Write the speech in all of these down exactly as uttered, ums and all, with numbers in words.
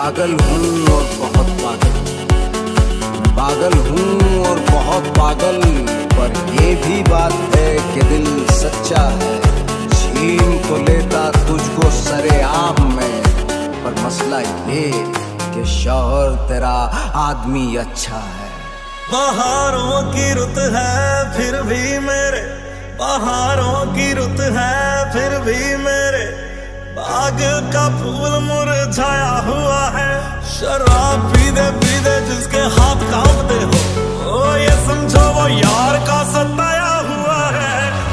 पागल हूँ और बहुत पागल, पागल हूँ और बहुत पागल। पर ये भी बात है कि दिल सच्चा है, छीन तो लेता तुझको सरेआम में। पर मसला ये कि शौहर तेरा आदमी अच्छा है। बहारों की रुत है फिर भी मेरे, बहारों की रुत है फिर भी मेरे बाग का फूल मुरझाया हुआ है। शराब पीते पीते जिसके हाथ कांपते हो, ओ ये समझो वो यार का सताया हुआ है।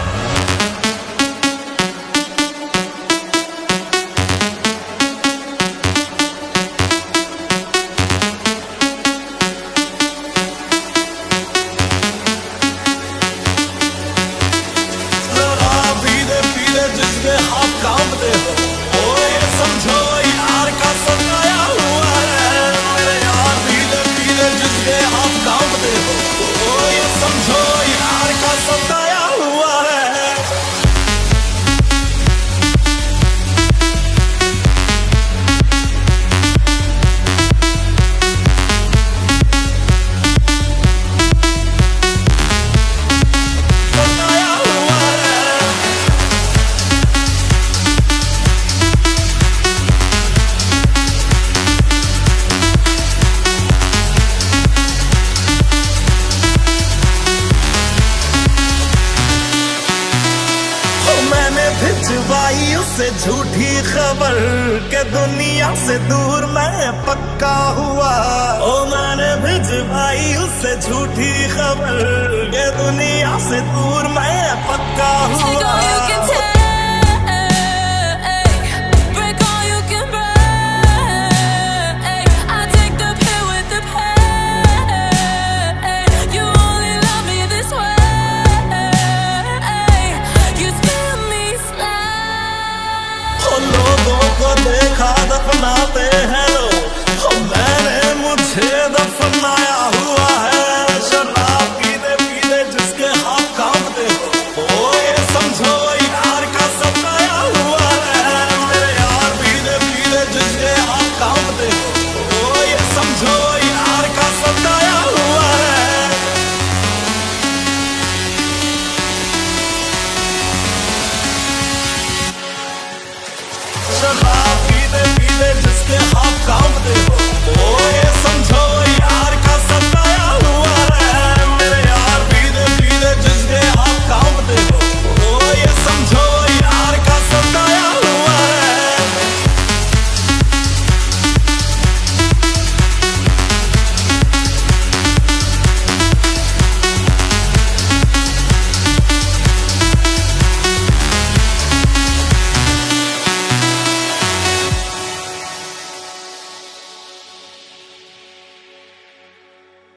शराब पीते पीते जिसके हाथ कांपते हो, समझो यार का सताया हुआ है। मेरे यार पीले पीले जिसके हाथ कांपते हो, ओ ये समझो यार का सताया हुआ है। भिजवाई उससे झूठी खबर के दुनिया से दूर मैं पक्का हुआ। ओ मैंने भिजवाई उससे झूठी खबर के दुनिया से दूर मैं पक्का हुआ। लोगों को देखा दफनाते हैं लोग, मैंने मुझे दफनाया